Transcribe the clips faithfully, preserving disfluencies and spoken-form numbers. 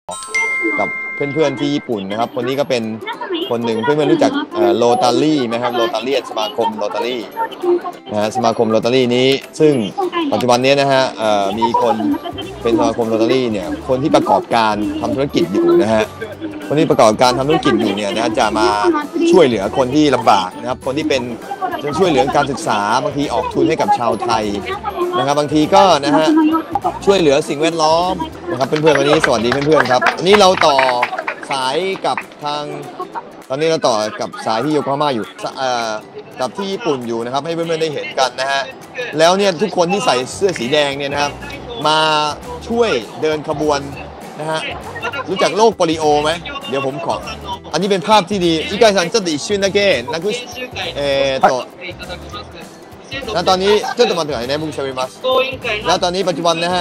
กับเพื่อนๆที่ญี่ปุ่นนะครับคนนี้ก็เป็นคนหนึ่งเพื่อนๆรู้จักโรตารี่ไหมครับโรตารี่สมาคมโรตารี่นะฮะสมาคมโรตารี่นี้ซึ่งปัจจุบันนี้นะฮะมีคนเป็นสมาคมโรตารี่เนี่ยคนที่ประกอบการทำธุรกิจอยู่นะฮะคนที่ประกอบการทำธุรกิจอยู่เนี่ยนะจะมาช่วยเหลือคนที่ลำบากนะครับคนที่เป็นจะช่วยเหลือการศึกษาบางทีออกทุนให้กับชาวไทยนะครับบางทีก็นะฮะช่วยเหลือสิ่งแวดล้อมนะครับเพื่อนๆวันนี้สวัสดีเพื่อนๆครับวันนี้เราต่อสายกับทางตอนนี้เราต่อกับสายที่โยโกฮาม่าอยู่กับที่ญี่ปุ่นอยู่นะครับให้เพื่อนๆได้เห็นกันนะฮะแล้วเนี่ยทุกคนที่ใส่เสื้อสีแดงเนี่ยนะครับมาช่วยเดินขบวนนะฮะรู้จักโรคโปลิโอไหมเดี๋ยวผมขออันนี้เป็นภาพที่ดีอีกายซันจะติชินนะเกะนักกุเอ่อต่อแล้วตอนนี้ちょっと待ってくださいね僕喋りますแล้วตอนนี้ปัจจุบันนะฮะ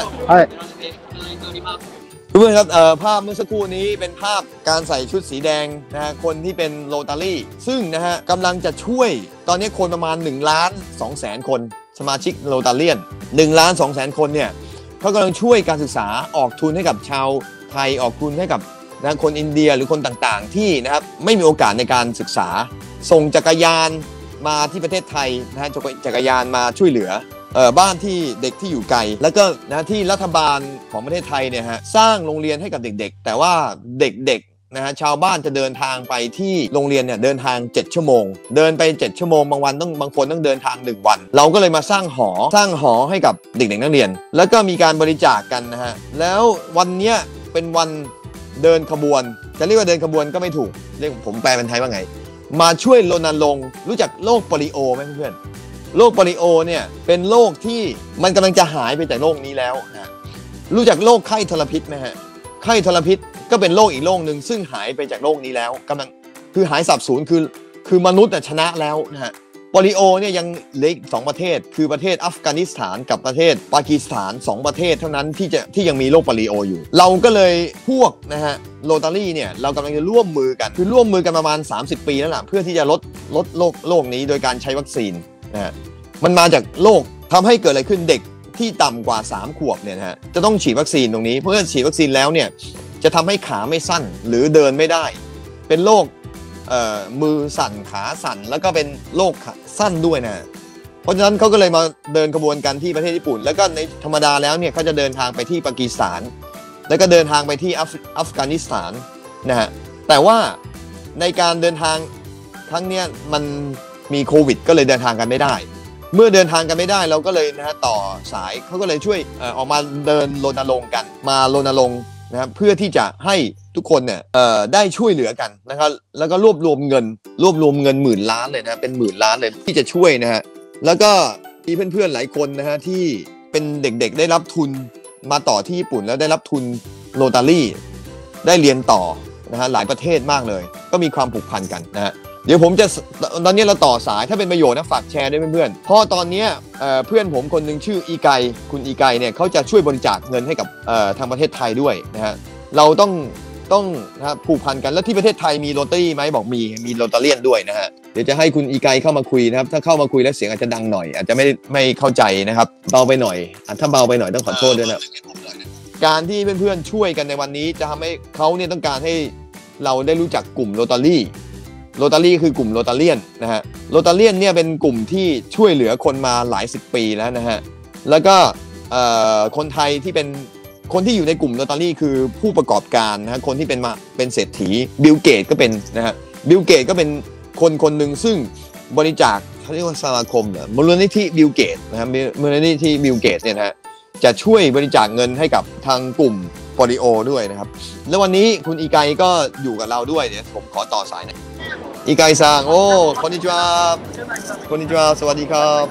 เพื่อนครับภาพเมื่อสักครู่นี้เป็นภาพการใส่ชุดสีแดงนะฮะคนที่เป็นโรตารี่ซึ่งนะฮะกำลังจะช่วยตอนนี้คนประมาณหนึ่งล้านสองแสนคนสมาชิกโรตาเลียนหนึ่งล้านสองแสนคนเนี่ยเขากำลังช่วยการศึกษาออกทุนให้กับชาวไทยออกทุนให้กับนะคนอินเดียหรือคนต่างๆที่นะครับไม่มีโอกาสในการศึกษาส่งจักรยานมาที่ประเทศไทยนะฮะจักรยานมาช่วยเหลือเอ่อบ้านที่เด็กที่อยู่ไกลแล้วก็นะที่รัฐบาลของประเทศไทยเนี่ยฮะสร้างโรงเรียนให้กับเด็กๆแต่ว่าเด็กๆนะฮะชาวบ้านจะเดินทางไปที่โรงเรียนเนี่ยเดินทางเจ็ดชั่วโมงเดินไปเจ็ดชั่วโมงบางวันต้องบางคนต้องเดินทางหนึ่งวันเราก็เลยมาสร้างหอสร้างหอให้กับเด็กๆนักเรียนแล้วก็มีการบริจาคกันนะฮะแล้ววันเนี้ยเป็นวันเดินขบวนจะเรียกว่าเดินขบวนก็ไม่ถูกเรียกผมแปลเป็นไทยว่าไงมาช่วยรณรงค์รู้จักโรคโปลิโอไหมเพื่อนๆโรคโปลิโอเนี่ยเป็นโรคที่มันกำลังจะหายไปจากโลกนี้แล้วนะรู้จักโรคไข้ทรพิษไหมฮะไข้ทรพิษก็เป็นโรคอีกโรคหนึ่งซึ่งหายไปจากโลกนี้แล้วกำลังคือหายสับสูญคือคือมนุษย์ชนะแล้วนะฮะโปลิโอเนี่ยยังเหลืออีกสองประเทศคือประเทศอัฟกานิสถานกับประเทศปากีสถานสองประเทศเท่านั้นที่จะที่ยังมีโรคโปลิโออยู่เราก็เลยพวกนะฮะโรตารี่เนี่ยเรากำลังจะร่วมมือกันคือร่วมมือกันประมาณสามสิบปีแล้วล่ะเพื่อที่จะลดลดโรคโรคนี้โดยการใช้วัคซีนนะฮะมันมาจากโรคทำให้เกิดอะไรขึ้นเด็กที่ต่ำกว่าสามขวบเนี่ยนะฮะจะต้องฉีดวัคซีนตรงนี้เพื่อฉีดวัคซีนแล้วเนี่ยจะทำให้ขาไม่สั้นหรือเดินไม่ได้เป็นโรคมือสั่นขาสั่นแล้วก็เป็นโรคขาสั้นด้วยนะเพราะฉะนั้นเขาก็เลยมาเดินขบวนกันที่ประเทศญี่ปุ่นแล้วก็ในธรรมดาแล้วเนี่ยเขาจะเดินทางไปที่ปากีสถานแล้วก็เดินทางไปที่อัฟกานิสถานนะฮะแต่ว่าในการเดินทางครั้งนี้มันมีโควิดก็เลยเดินทางกันไม่ได้เมื่อเดินทางกันไม่ได้เราก็เลยนะฮะต่อสายเขาก็เลยช่วยเอ่อออกมาเดินรณรงค์กันมารณรงค์นะครับเพื่อที่จะให้ทุกคนเนี่ยเอ่อได้ช่วยเหลือกันนะครับแล้วก็รวบรวมเงินรวบรวมเงินหมื่นล้านเลยนะเป็นหมื่นล้านเลยที่จะช่วยนะฮะแล้วก็มีเพื่อนๆหลายคนนะฮะที่เป็นเด็กๆได้รับทุนมาต่อที่ญี่ปุ่นแล้วได้รับทุนโรตารี่ได้เรียนต่อนะฮะหลายประเทศมากเลยก็มีความผูกพันกันนะฮะเดี๋ยวผมจะตอนนี้เราต่อสายถ้าเป็นประโยชน์นะฝากแชร์ด้วยเพื่อนๆเพราะตอนนี้เพื่อนผมคนหนึ่งชื่ออีไกคุณอีไกเนี่ยเขาจะช่วยบริจาคเงินให้กับทางประเทศไทยด้วยนะฮะเราต้องต้องนะผูกพันกันแล้วที่ประเทศไทยมีโรตารี่ไหมบอกมีมีโรตาเลียนด้วยนะฮะเดี๋ยวจะให้คุณอีไกเข้ามาคุยนะครับถ้าเข้ามาคุยแล้วเสียงอาจจะดังหน่อยอาจจะไม่ไม่เข้าใจนะครับเบาไปหน่อยถ้าเบาไปหน่อยต้องขอโทษด้วยนะการที่เพื่อนๆช่วยกันในวันนี้จะทำให้เขาเนี่ยต้องการให้เราได้รู้จักกลุ่มโรตารี่โรตารี่คือกลุ่มโรตาเลียนนะฮะโรตาเลียนเนี่ยเป็นกลุ่มที่ช่วยเหลือคนมาหลายสิบปีแล้วนะฮะแล้วก็คนไทยที่เป็นคนที่อยู่ในกลุ่มโรตารี่คือผู้ประกอบการนะฮะคนที่เป็นมาเป็นเศรษฐีบิลเกตก็เป็นนะฮะบิลเกตก็เป็นคนคนหนึ่งซึ่งบริจาคเขาเรียกว่าสมาคมเนี่ยมูลนิธิบิลเกตนะฮะมูลนิธิบิลเกตเนี่ยนะฮะจะช่วยบริจาคเงินให้กับทางกลุ่มโปลิโอด้วยนะครับแล้ววันนี้คุณอีไกก็อยู่กับเราด้วยเดี๋ยวผมขอต่อสายหน่อยอีไกซังโอ้こんにちはこんにちはสวัสดีครับ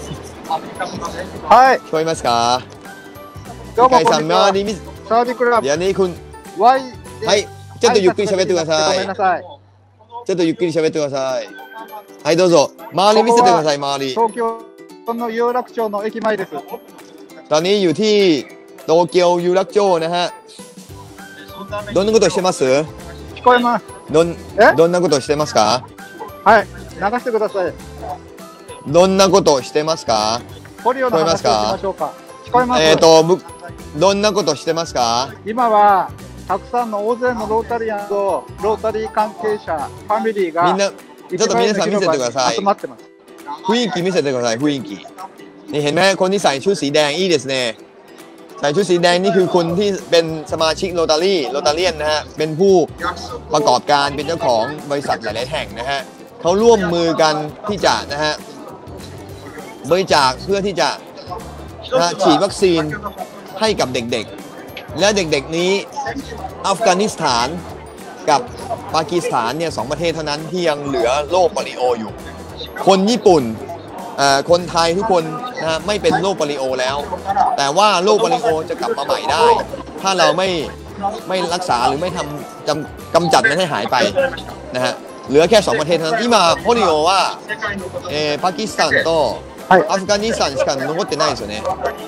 はい聞こえますかどうもこんにちは周り見サワディクラブเดี๋ยวนี้คุณ Y はいちょっとゆっくり喋ってくださいごめんなさいちょっとゆっくり喋ってくださいはいどうぞ周り見せてください周り東京の有楽町の駅前ですตอนนี้อยู่ที่โตเกียวยูรักโจนะฮะどんなことしてます聞こえますどんどんなことしてますかはい流してくださいどんなことしてますかポリオの話をしましょうか聞こえますえっとどんなことしてますか今はたくさんの大勢のロータリアンとロータリー関係者、ファミリーがみんなちょっと皆さん見せてください集まってます。 雰囲気見せてください雰囲気นี่เห็นไหมคนที่ใส่ชุดสีแดงอีเดสเน่ใส่ชุดสีแดงนี่คือคนที่เป็นสมาชิกโรตารี่โรตาเลียนนะฮะเป็นผู้ประกอบการเป็นเจ้าของบริษัทหลายๆแห่งนะฮะเขาร่วมมือกันที่จะนะฮะบริจาคเพื่อที่จะนะฮะฉีดวัคซีนให้กับเด็กๆและเด็กๆนี้อัฟกานิสถานกับปากีสถานเนี่ยสองประเทศเท่านั้นที่ยังเหลือโรคโปลิโออยู่คนญี่ปุ่นคนไทยทุกคนนะฮะไม่เป็นโรคโปลิโอแล้วแต่ว่าโรคโปลิโอจะกลับมาใหม่ได้ถ้าเราไม่ไม่รักษาหรือไม่ทำจำกำจัดมันให้หายไปนะฮะเหลือแค่สองประเทศเท่านั้น今ポリオは、えー、パキスタンとアフガニスタンしか残ってないですよね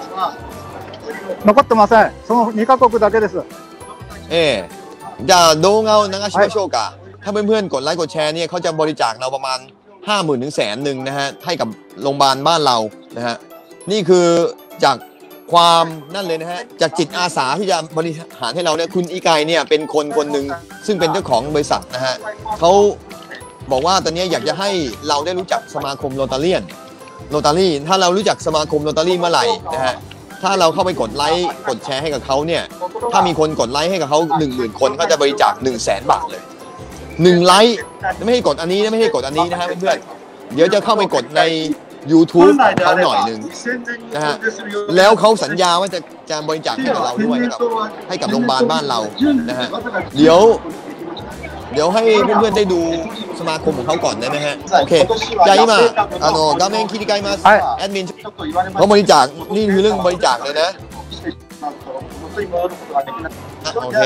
残ってません。そのにカ国だけです。 เออじゃあ動画を流しましょうかถ้าเพื่อนๆกดไลค์กดแชร์เนี่ยเขาจะบริจาคเราประมาณห้าหมื่นถึงแสนหนึ่งนะฮะให้กับโรงพยาบาลบ้านเรานะฮะนี่คือจากความนั่นเลยนะฮะจากจิตอาสาที่จะบริหารให้เราเนี่ยคุณอีกายเนี่ยเป็นคนคนหนึ่งซึ่งเป็นเจ้าของบริษัทนะฮะเขาบอกว่าตอนนี้อยากจะให้เราได้รู้จักสมาคมโรตาเลียนโรตารี่ถ้าเรารู้จักสมาคมโรตารี่เมื่อไหร่นะฮะถ้าเราเข้าไปกดไลค์กดแชร์ให้กับเขาเนี่ยถ้ามีคนกดไลค์ให้กับเขาหนึ่งหมื่นคนเขาจะบริจาคหนึ่งแสนบาทเลยหนึ่งไลค์ไม่ให้กดอันนี้ไม่ให้กดอันนี้นะฮะเพื่อนๆเดี๋ยวจะเข้าไปกดใน YouTube ของเขาหน่อยหนึ่งนะฮะแล้วเขาสัญญาว่าจะจะบริจาคให้กับเราด้วยนะครับให้กับโรงพยาบาลบ้านเรานะฮะเดี๋ยวเดี๋ยวให้เพื่อนๆได้ดูสมาคมของเขาก่อนได้ไหมฮะโอเคじゃあ今あの画面切り替えますแอดมินเขาบริจาคนี่คือเรื่องบริจาคเลยนะโอเค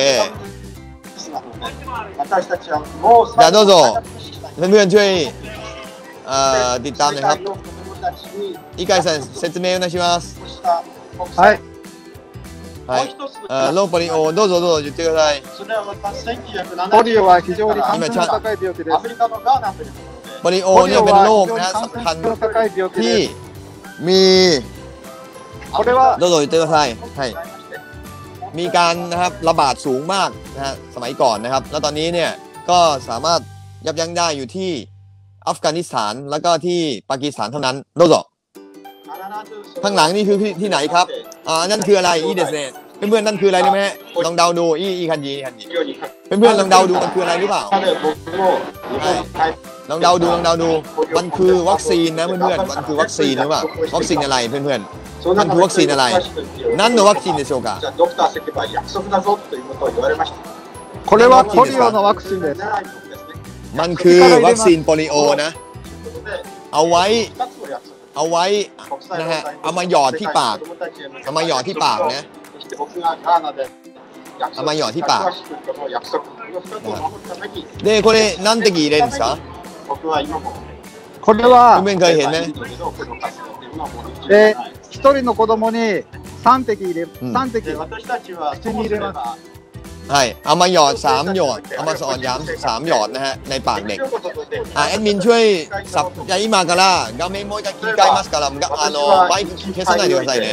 じゃあどうぞเพื่อนๆช่วยติดตามหน่อยครับอีกายさん説明お願いしますはいはいローポリオどうぞどうぞ言ってくださいポリオは非常に感染の高い病気です。 โปลิโอเนี่ยเป็นโรคนะสำคัญที่มีどうぞ言ってくださいはいมีการนะครับระบาดสูงมากนะฮะสมัยก่อนนะครับแล้วตอนนี้เนี่ยก็สามารถยับยั้งได้อยู่ที่อัฟกานิสถานแล้วก็ที่ปากีสถานเท่านั้นโดโซข้างหลังนี่คือที่ไหนครับอ่านั่นคืออะไรอีเดสเน่เพื่อนๆนั่นคืออะไรรู้ไหมฮะลองเดาดูอีอีคันยีคันยีเพื่อนๆลองเดาดูมันคืออะไรหรือเปล่าลองเดาดูลองเดาดูมันคือวัคซีนนะเพื่อนๆมันคือวัคซีนหรือเปล่าวัคซีนอะไรเพื่อนๆมันคือวัคซีนอะไรนั่นのวัคซีนでしょうかこれはポリオのワクチンです。 มันคือวัคซีนโปลิโอนะเอาไว้เอาไว้นะฮะเอามาหยอดที่ปากเอามาหยอดที่ปากนะเอามาหยอดที่ปากでこれ何滴入れるんですかこれはเพื่อนๆเคยเห็นไหมえー一人の子供に三滴入れ三滴口に入れます。 ใช่เอามาหยอดสามหยอดเอามาสอนย้ำสามหยอดนะฮะในปากเด็กอ่าแอดมินช่วยสับยาอิมาから画面もう一回切り替えますからあのマイク消さないでくださいね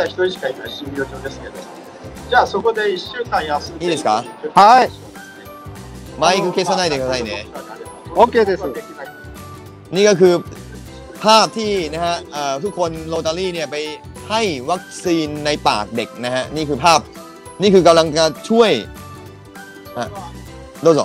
いいですかはいマイク消さないでくださいねโอเคです。 นี่ก็คือภาพที่นะฮะทุกคนโรตารี่เนี่ยไปให้วัคซีนในปากเด็กนะฮะนี่คือภาพนี่คือกำลังจะช่วยどうぞ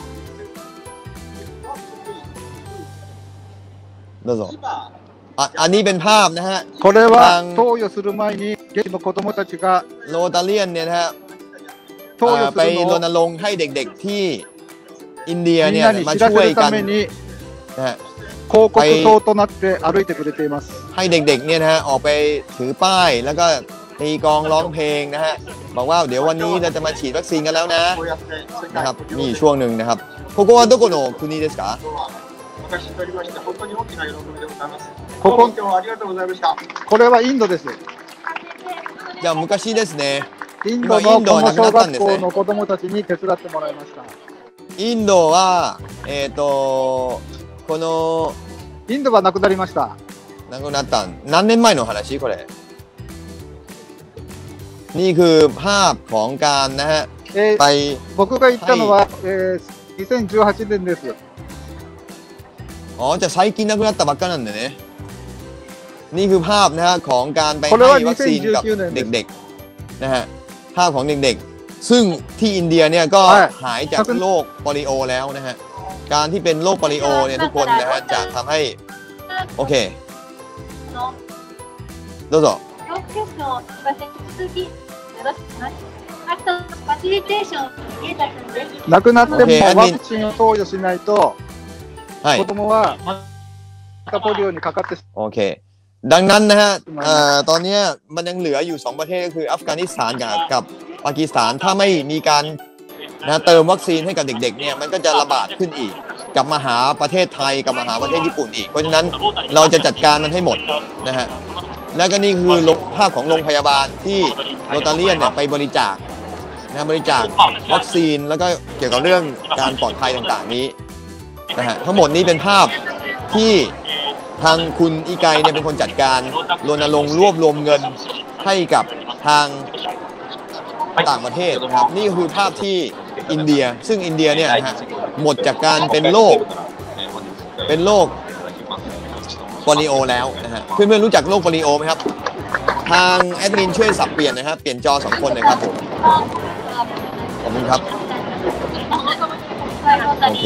どうぞอ่ะอันนี้เป็นภาพนะฮะこれは投与する前に現地の子供たちがโรตาเลียนเนี่ยนะฮะไปรณรงค์ให้เด็กๆที่อินเดียเนี่ยมาช่วยกันนะฮะ広告塔となって歩いてくれています。 ให้เด็กๆเนี่ยนะฮะออกไปถือป้ายแล้วก็ตีกลองร้องเพลงนะฮะบอกว่าเดี๋ยววันนี้เราจะมาฉีดวัคซีนกันแล้วนะนะครับมีช่วงหนึ่งนะครับここはどこの国ですかこここれはインドです。 じゃあ昔ですねインドのこの小学校の子供たちに手伝ってもらいました。 インドはえっとこのインドはなくなりました。 なくなった何年前の話これนี่คือภาพของการนะฮะえー、 ไป僕が行ったのは、えー、にせんじゅうはちねんです。 อ๋อจะ最近なくなったばっかなんだねนี่คือภาพนะฮะของการไปให้วัคซีนกับเด็กๆนะฮะภาพของเด็กๆซึ่งที่อินเดียเนี่ยก็หายจากโรคโปลิโอแล้วนะฮะการที่เป็นโรคโปลิโอเนี่ยทุกคนนะฮะจะทำให้โอเคどうぞ亡くなってもワクチンを投与しないと子供はまたポリオにかかってโอเคดังนั้นนะฮะตอนนี้มันยังเหลืออยู่สองประเทศก็คืออัฟกานิสถานกับกับปากีสถานถ้าไม่มีการนะเติมวัคซีนให้กับเด็กๆเนี่ยมันก็จะระบาดขึ้นอีกกลับมาหาประเทศไทยกลับมาหาประเทศญี่ปุ่นอีกเพราะฉะนั้นเราจะจัดการมันให้หมดนะฮะแล้วก็นี่คือภาพของโรงพยาบาลที่โรตาเลียนเนี่ยไปบริจาคนะบริจาควัคซีนแล้วก็เกี่ยวกับเรื่องการปลอดภัยต่างๆนี้นะฮะทั้งหมดนี้เป็นภาพที่ทางคุณอีไกเนี่ยเป็นคนจัดการรณรงค์รวบรวมเงินให้กับทางต่างประเทศนะครับนี่คือภาพที่อินเดียซึ่งอินเดียเนี่ยนะฮะหมดจากการเป็นโรคเป็นโรคโปลิโอแล้วนะฮะเพื่อนๆรู้จักโรคโปลิโอไหมครับทางแอดมินช่วยสับเปลี่ยนนะครับเปลี่ยนจอสองคนเลยครับผมขอบคุณครับโอเค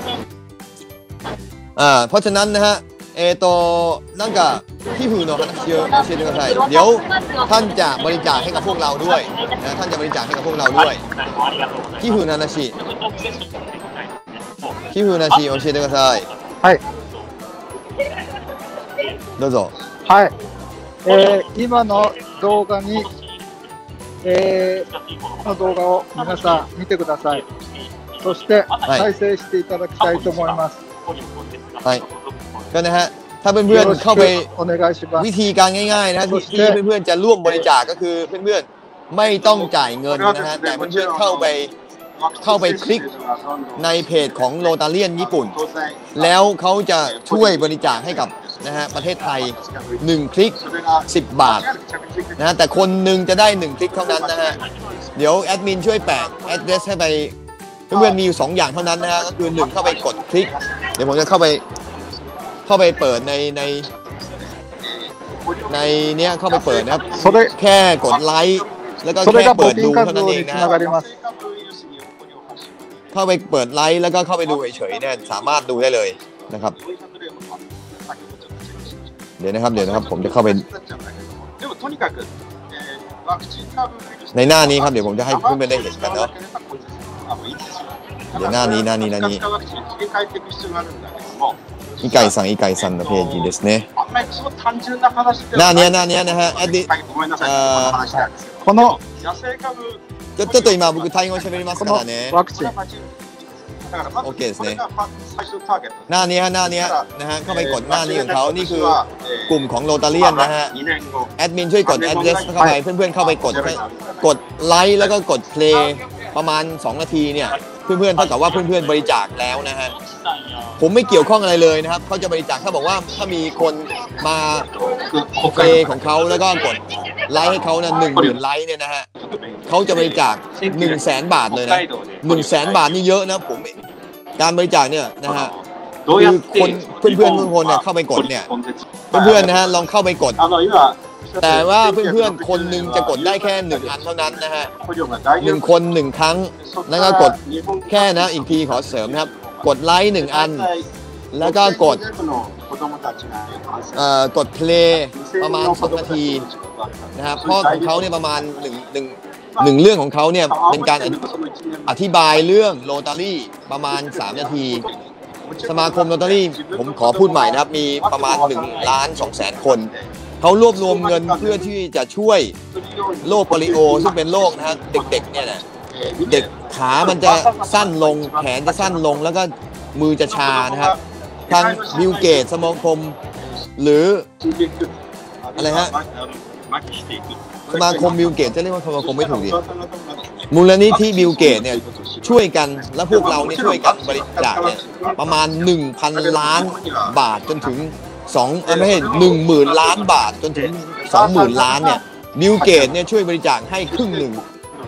อ่าเพราะฉะนั้นนะฮะเอโตนั่นกับที่หูโนะเยอะเช่นเดียวกันเดี๋ยวท่านจะบริจาคให้กับพวกเราด้วยนะท่านจะบริจาคให้กับพวกเราด้วยที่หูนานาชิที่หูนานาชิ教えてくださいはいどうぞはい、えー、今の動画に、えー、この動画を皆さん見てくださいそして再生していただきたいと思いますはいก็นะฮะถ้าเพื่อนๆเข้าไปวิธีการง่ายๆนะที่เพื่อนๆจะร่วมบริจาคก็คือเพื่อนๆไม่ต้องจ่ายเงินนะฮะแต่เพื่อนๆเข้าไปเข้าไปคลิกในเพจของโรตาเลียนญี่ปุ่นแล้วเขาจะช่วยบริจาคให้กับนะฮะประเทศไทยหนึ่งคลิกสิบบาทนะฮะแต่คนหนึ่งจะได้หนึ่งคลิกเท่านั้นนะฮะเดี๋ยวแอดมินช่วยแปะแอดเดรสให้ไปเพื่อนๆมีอยู่สองอย่างเท่านั้นนะฮะก็คือหนึ่งเข้าไปกดคลิกเดี๋ยวผมจะเข้าไปเข้าไปเปิดในในในเนี้ยเข้าไปเปิดนะครับแค่กดไลค์แล้วก็แค่เปิดดูเท่านั้นเองนะเข้าไปเปิดไลค์แล้วก็เข้าไปดูเฉยๆเนี่ยสามารถดูได้เลยนะครับเดี๋ยวนะครับเดี๋ยวนะครับผมจะเข้าไปในหน้านี้ครับเดี๋ยวผมจะให้เพื่อนๆได้เห็นกันเนาะเดี๋ยวหน้านี้หน้านี้หน้านี้イカイさん、イカイさんのページですね。なにゃなにゃなは、あで、あこのちょっと今僕タイ語喋りますからね。 ワクチン。 โอเคですね。หน้านี้หน้านี้นะฮะเข้าไปกดหน้านี้ของเขานี่คือกลุ่มของโรตาเลียนนะฮะแอดมินช่วยกดแอดเดรสเข้าไปเพื่อนๆเข้าไปกดกดไลค์แล้วก็กดเพลย์ประมาณสองนาทีเนี่ยเพื่อนๆเท่ากับว่าเพื่อนๆบริจาคแล้วนะฮะผมไม่เกี่ยวข้องอะไรเลยนะครับเขาจะบริจาคเขาบอกว่าถ้ามีคนมาเพลย์ของเขาแล้วก็กดไลค์ให้เขานะหนึ่งหมื่นไลค์เนี่ยนะฮะเขาจะบริจาคหนึ่งแสนบาทเลยนะหนึ่งแสนบาทนี่เยอะนะผมการบริจาคเนี่ยนะฮะคือคนเพื่อนๆทุกคนเนี่ยเข้าไปกดเนี่ยเพื่อนๆนะฮะลองเข้าไปกดแต่ว่าเพื่อนๆคนหนึ่งจะกดได้แค่หนึ่งอันเท่านั้นนะฮะหนึ่งคนหนึ่งครั้งแล้วก็กดแค่นะอีกทีขอเสริมนะครับกดไลค์หนึ่งอันแล้วก็กดเอ่อกดเพลย์ประมาณสองนาทีนะครับเพราะของเขาเนี่ยประมาณหนึ่งหนึ่งหนึ่งเรื่องของเขาเนี่ยเป็นการอธิบายเรื่องโรตารี่ประมาณสามนาทีสมาคมโรตารี่ผมขอพูดใหม่นะครับมีประมาณหนึ่งล้านสองแสนคนเขารวบรวมเงินเพื่อที่จะช่วยโรคโปลิโอซึ่งเป็นโรคนะฮะเด็กๆเนี่ยนะเด็กขามันจะสั้นลงแขนจะสั้นลงแล้วก็มือจะชานะครับทางบิลเกตสมาคมหรืออะไรฮะสมาคมบิลเกตจะเรียกว่าสมาคมไม่ถูกดิมูลนิธิบิลเกตเนี่ยช่วยกันและพวกเราเนี่ยช่วยกันบริจาคเนี่ยประมาณ หนึ่งพัน ล้านบาทจนถึงสองไม่ใช่หนึ่งหมื่นล้านบาทจนถึงสองหมื่นล้านเนี่ยบิลเกตเนี่ยช่วยบริจาคให้ครึ่งหนึ่ง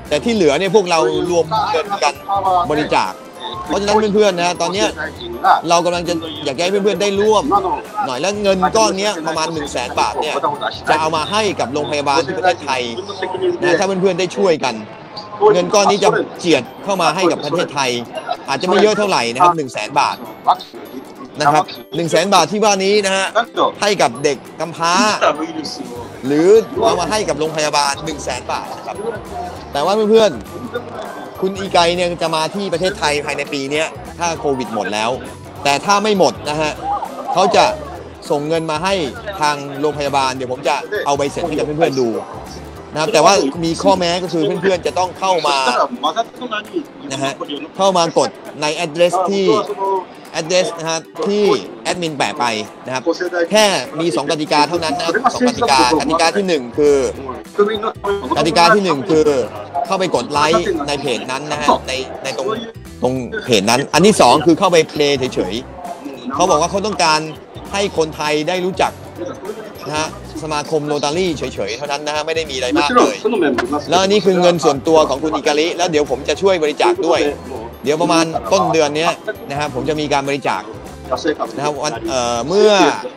แต่ที่เหลือเนี่ยพวกเรารวมเงินกันบริจาคเพราะฉะนั้นเพื่อนๆนะตอนนี้เรากำลังจะอยากให้เพื่อนๆได้ร่วมหน่อยแล้วเงินก้อนนี้ประมาณหนึ่งแสนบาทเนี่ยจะเอามาให้กับโรงพยาบาลที่ประเทศไทยนะถ้าเพื่อนๆได้ช่วยกันเงินก้อนนี้จะเจียดเข้ามาให้กับประเทศไทยอาจจะไม่เยอะเท่าไหร่นะครับหนึ่งแสนบาทนะครับหนึ่งแสนบาทที่ว่านี้นะฮะให้กับเด็กกำพร้าหรือเอามาให้กับโรงพยาบาลหนึ่งแสนบาทนะครับแต่ว่าเพื่อนๆคุณอีไกเนี่ยจะมาที่ประเทศไทยภายในปีนี้ถ้าโควิดหมดแล้วแต่ถ้าไม่หมดนะฮะเขาจะส่งเงินมาให้ทางโรงพยาบาลเดี๋ยวผมจะเอาใบเสร็จให้กับเพื่อนๆดูนะครับแต่ว่ามีข้อแม้ก็คือเพื่อนๆจะต้องเข้ามานะฮะเข้ามากดใน address ที่ address นะฮะที่แอดมินแปะไปนะครับแค่มีสองกติกาเท่านั้นนะสองกติกากติกาที่หนึ่งคือกติกาที่หนึ่งคือเข้าไปกดไลค์ในเพจนั้นนะฮะในในตรงตรงเพจนั้นอันที่สองคือเข้าไปเพลย์เฉยๆเขาบอกว่าเขาต้องการให้คนไทยได้รู้จักนะฮะสมาคมโรตารี่เฉยๆเท่านั้นนะฮะไม่ได้มีอะไรมากเลยแล้วอันนี้คือเงินส่วนตัวของคุณอิการิแล้วเดี๋ยวผมจะช่วยบริจาคด้วยเดี๋ยวประมาณต้นเดือนนี้นะครับผมจะมีการบริจาคนะครับวันเอ่อเมื่อ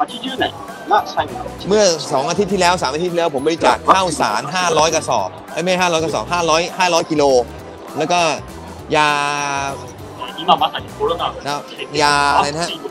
เมื่อสองอาทิตย์ที่แล้วสามอาทิตย์ที่แล้วผมบริจาคข้าวสารห้าร้อยกระสอบไม่ห้าร้อยกระสอบห้าร้อยห้าร้อยกิโลแล้วก็ยานะยาอะไรนะฮะ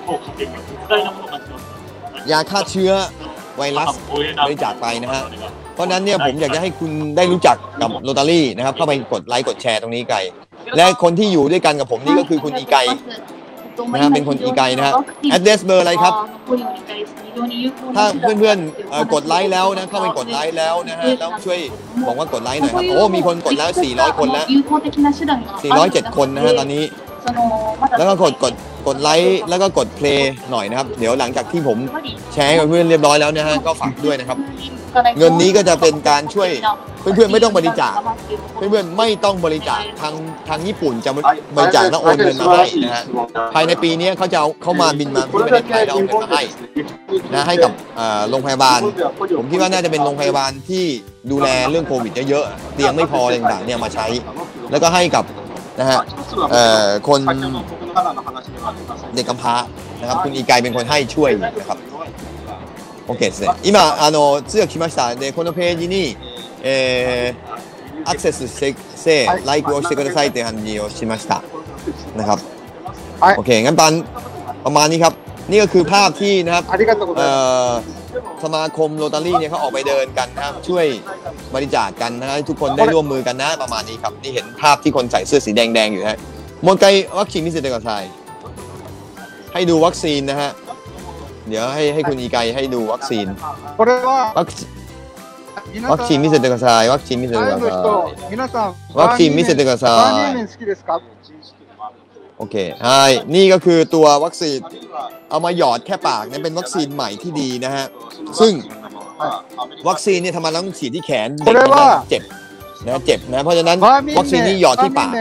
ยาฆ่าเชื้อไวรัสบริจาคไปนะฮะเพราะนั้นเนี่ยผมอยากจะให้คุณได้รู้จักกับโรตารี่นะครับเข้าไปกดไลค์กดแชร์ตรงนี้ไกลและคนที่อยู่ด้วยกันกับผมนี่ก็คือคุณอีไกนะฮะเป็นคนอีไกนะฮะ address เบอร์อะไรครับถ้าเพื่อนๆกดไลค์แล้วนะเข้าไปกดไลค์แล้วนะฮะแล้วช่วยบอกว่ากดไลค์หน่อยครับโอ้มีคนกดแล้วสี่ร้อยคนแล้วสี่ร้อยเจ็ดคนนะฮะตอนนี้แล้วก็กดกดกดไลค์แล้วก็กดเพลย์หน่อยนะครับเดี๋ยวหลังจากที่ผมแชร์กับเพื่อนเรียบร้อยแล้วนะฮะก็ฝากด้วยนะครับเงินนี้ก็จะเป็นการช่วยเพื่อนๆไม่ต้องบริจาคเพื่อนๆไม่ต้องบริจาคทางทางญี่ปุ่นจะบริจาคแล้วโอนเงินมาให้นะฮะภายในปีนี้เขาจะเอาเข้ามาบินมาที่ประเทศไทยแล้วเอาเงินมาให้นะให้กับโรงพยาบาลผมคิดว่าน่าจะเป็นโรงพยาบาลที่ดูแลเรื่องโควิดเยอะๆเตียงไม่พออะไรต่างๆเนี่ยมาใช้แล้วก็ให้กับนะฮะคนเด็กกำพร้านะครับคุณอีไกเป็นคนให้ช่วยนะครับオッケーですね。今あの通訳来ました。でこのページに、えー、アクセスしてして、はい、ライクをしてくださいって感じをしましたนะครับโอเคงั้นปันประมาณนี้ครับนี่ก็คือภาพที่นะครับสมาคมโรตารี่เนี่ยเขาออกไปเดินกันนะครับช่วยบริจาคกันนะให้ทุกคนได้ร่วมมือกันนะประมาณนี้ครับนี่เห็นภาพที่คนใส่เสื้อสีแดงๆอยู่ฮะโมไกวัคซีนมิเซเตกะไซให้ดูวัคซีนนะฮะเดี๋ยวให้ให้คุณอีไกให้ดูวัคซีนวัคซีนมิเซเตกะไซวัคซีนมิเซเตกะไซวัคซีนมิเซเตกะไซโอเคใช่นี่ก็คือตัววัคซีนเอามาหยอดแค่ปากนี่เป็นวัคซีนใหม่ที่ดีนะฮะซึ่งวัคซีนเนี่ยทำมาแล้วต้องฉีดที่แขนเด็กเจ็บนะเจ็บนะเพราะฉะนั้นวัคซีนนี้หยอดที่ปาก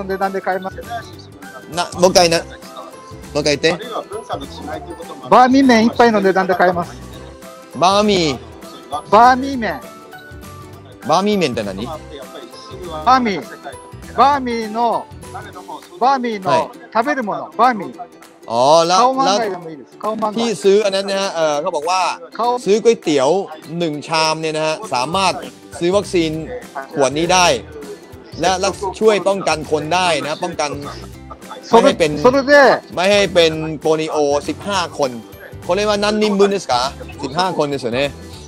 นะโมไกนะโมไกเต้バーミー麺一杯の値段で買えますバーミーバーミー麺バーミー麺って何バーミーバーミーのバーミーの食べるものバーミーอ๋อแล้วแล้วที่ซื้ออันนั้นนะฮะเออเขาบอกว่าซื้อก๋วยเตี๋ยวหนึ่งชามเนี่ยนะฮะสามารถซื้อวัคซีนขวดนี้ได้และช่วยป้องกันคนได้นะป้องกันไม่ให้เป็นไม่ให้เป็นโปลิโอสิบห้าคนเขาเรียกว่านันนิมบุนですかสิบห้าคนですよね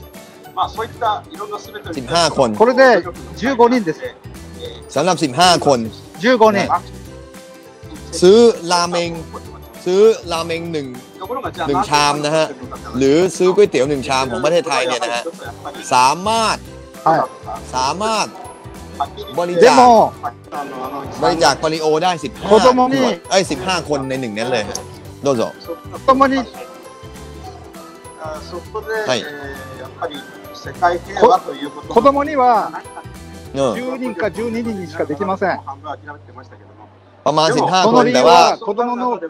สิบห้าคนこれでじゅうごにんですสำหรับสิบห้าคนじゅうごにんซื้อราเมงซื้อราเมงหนึ่งหนึ่งชามนะฮะหรือซื้อก๋วยเตี๋ยวหนึ่งชามของประเทศไทยเนี่ยนะฮะสามารถสามารถบริจาคบริจาคโปลิโอได้สิบห้าไอ้สิบห้าคนในหนึ่งนั้นเลยどうぞはい子供にはじゅうにんかじゅうににんにしかできませんประมาณสิบห้าคนแต่ว่า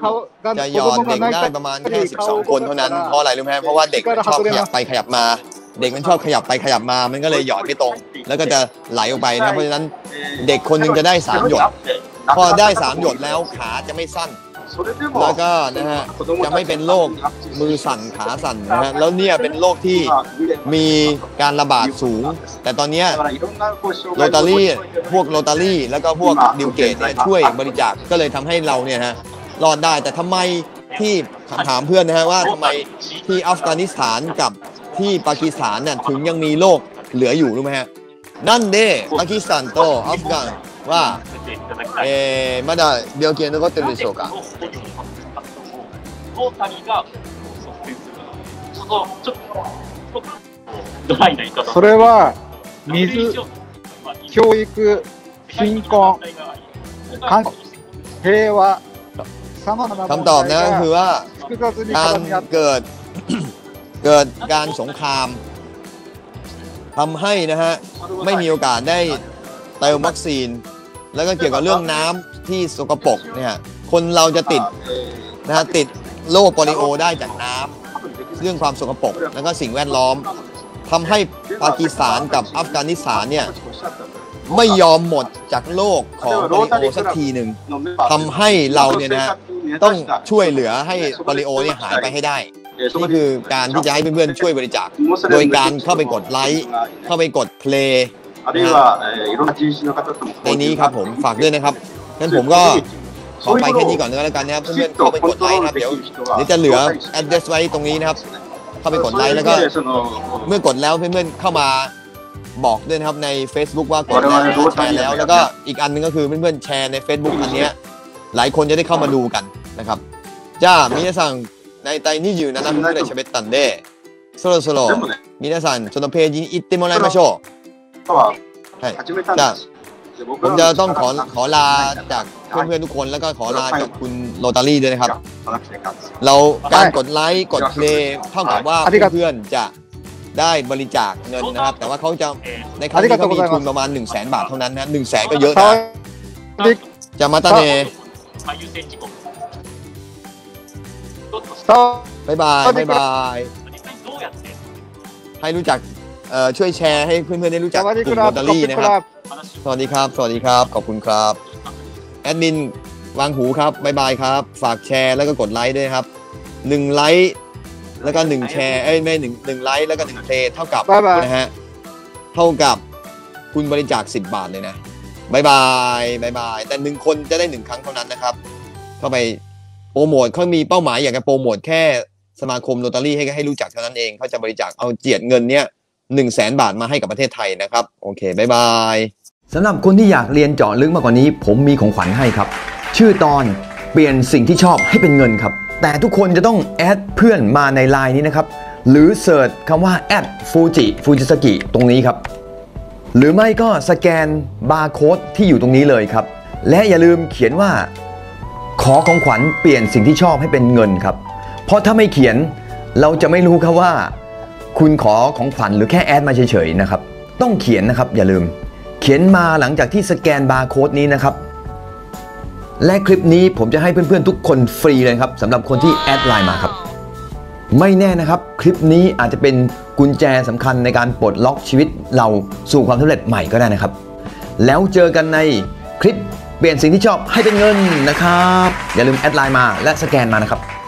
จะหยอดเด็กได้ประมาณแค่สิบสองคนเท่านั้นเพราะอะไรรู้ไหมเพราะว่าเด็กชอบขยับไปขยับมาเด็กมันชอบขยับไปขยับมามันก็เลยหยอดไม่ตรงแล้วก็จะไหลออกไปนะเพราะฉะนั้นเด็กคนหนึงจะได้สามหยดพอได้สามหยดแล้วขาจะไม่สั้นแล้วก็นะฮะจะไม่เป็นโรคมือสั่นขาสั่นนะฮะแล้วเนี่ยเป็นโรคที่มีการระบาดสูงแต่ตอนนี้โรตารี่พวกโรตารี่แล้วก็พวกดิวเกตเนี่ยช่วยบริจาคก็เลยทำให้เราเนี่ยฮะรอดได้แต่ทำไมที่ถามเพื่อนนะฮะว่าทำไมที่อัฟกานิสถานกับที่ปากีสถานเนี่ยถึงยังมีโรคเหลืออยู่รู้ไหมฮะนั่นเด้ปากีสถานとアフガンは、えー、まだ病気が残ってるでしょうか。 それは水、教育、貧困、環平和、さまざまな問คำตอบนะก็คือ題ว่าが複雑にการ絡み合ってเกิด เกิดการสงครามทำให้นะฮะไม่มีโอกาสได้เติมวัคซีนแล้วก็เกี่ยวกับเรื่องน้ำที่สกปรกเนี่ยคนเราจะติดนะฮะติดโรคโปลิโอได้จากน้ำเรื่องความสกปรกแล้วก็สิ่งแวดล้อมทำให้ปากีสถานกับอัฟกานิสถานเนี่ยไม่ยอมหมดจากโรคของโปลิโอสักทีหนึ่งทำให้เราเนี่ยนะฮะต้องช่วยเหลือให้โปลิโอเนี่ยหายไปให้ได้นี่คือการที่จะให้เพื่อนๆช่วยบริจาคโดยการเข้าไปกดไลค์เข้าไปกดเพลย์ในนี้ครับผมฝากด้วยนะครับงั้นผมก็ขอไปแค่นี้ก่อนแล้วกันนะครับเพื่อนๆเข้าไปกดไลค์นะครับเดี๋ยวเดี๋ยวจะเหลือ address ไว้ตรงนี้นะครับเข้าไปกดไลค์แล้วก็เมื่อกดแล้วเพื่อนๆเข้ามาบอกด้วยนะครับใน Facebook ว่ากดแล้วแชร์แล้วแล้วก็อีกอันนึงก็คือเพื่อนๆแชร์ใน Facebook อันนี้หลายคนจะได้เข้ามาดูกันนะครับじゃあ皆さんだいたいにじゅうななふんぐらい喋ったんでそろそろ皆さんそのページに行ってもらいましょうはいじゃあผมจะต้องขอขอลาจากเพื่อนๆทุกคนแล้วก็ขอลาจากคุณโรตารี่ด้วยนะครับเราการกดไลค์กดเพลย์เท่ากับว่าเพื่อนๆจะได้บริจาคเงินนะครับแต่ว่าเขาจะในครั้งนี้เขามีทุนประมาณหนึ่งแสนบาทเท่านั้นนะหนึ่งแสนก็เยอะนะจะมาตาเนบายบายบายบายให้รู้จักช่วยแชร์ให้เพื่อนๆได้รู้จักกลุ่มโรตารี่นะครับสวัสดีครับสวัสดีครับขอบคุณครับแอดมินวางหูครับบายบายครับฝากแชร์แล้วก็กดไลค์ด้วยครับหนึ่งไลค์แล้วก็หนึ่งแชร์เอ้ยไม่หนึ่งหนึ่งไลค์แล้วก็หนึ่งเพลย์เท่ากับนะฮะเท่ากับคุณบริจาคสิบบาทเลยนะบายบายบายบายแต่หนึ่งคนจะได้หนึ่งครั้งเท่านั้นนะครับเข้าไปโปรโมทเขามีเป้าหมายอยากจะโปรโมทแค่สมาคมโรตารี่ให้ให้รู้จักเท่านั้นเองเขาจะบริจาคเอาเจียดเงินเนี้ยหนึ่งแสนบาทมาให้กับประเทศไทยนะครับโอเคบายบายสำหรับคนที่อยากเรียนเจาะลึกมากกว่านี้ผมมีของขวัญให้ครับชื่อตอนเปลี่ยนสิ่งที่ชอบให้เป็นเงินครับแต่ทุกคนจะต้องแอดเพื่อนมาในไลน์นี้นะครับหรือเสิร์ชคำว่าแอดฟูจิฟูจิสกิตรงนี้ครับหรือไม่ก็สแกนบาร์โค้ดที่อยู่ตรงนี้เลยครับและอย่าลืมเขียนว่าขอของขวัญเปลี่ยนสิ่งที่ชอบให้เป็นเงินครับเพราะถ้าไม่เขียนเราจะไม่รู้ครับว่าคุณขอของขวัญหรือแค่แอดมาเฉยๆนะครับต้องเขียนนะครับอย่าลืมเขียนมาหลังจากที่สแกนบาร์โค้ดนี้นะครับและคลิปนี้ผมจะให้เพื่อนๆทุกคนฟรีเลยครับสำหรับคนที่แอดไลน์มาครับไม่แน่นะครับคลิปนี้อาจจะเป็นกุญแจสำคัญในการปลดล็อกชีวิตเราสู่ความสำเร็จใหม่ก็ได้นะครับแล้วเจอกันในคลิปเปลี่ยนสิ่งที่ชอบให้เป็นเงินนะครับอย่าลืมแอดไลน์มาและสแกนมานะครับ